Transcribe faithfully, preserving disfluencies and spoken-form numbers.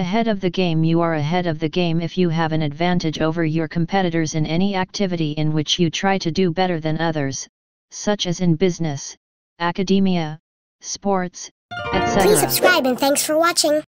ahead of the game. You are ahead of the game if you have an advantage over your competitors in any activity in which you try to do better than others, such as in business, academia, sports, et cetera. Please subscribe and thanks for watching.